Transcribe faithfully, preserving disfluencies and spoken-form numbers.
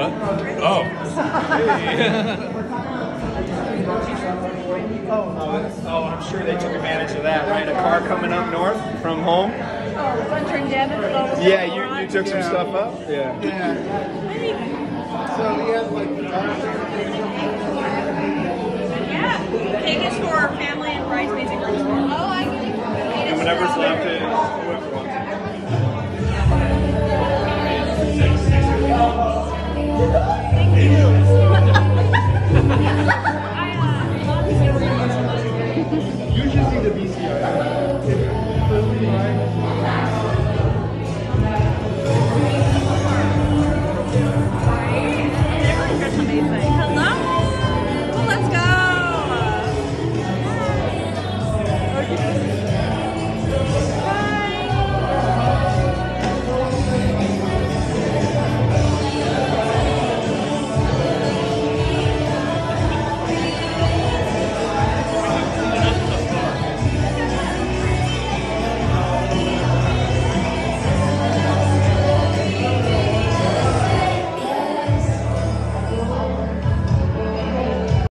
What? Oh. Hey. Oh, I'm sure they took advantage of that, right? A car coming up north from home. Oh, Hunter and Devin. Yeah, you, you took some stuff up? Yeah. Yeah. So he has like the Yeah. Take us for our family and bridesmaids and groomsmen. Oh, I can. And whatever's left is whoever wants it. Thank you. You should see the V C R.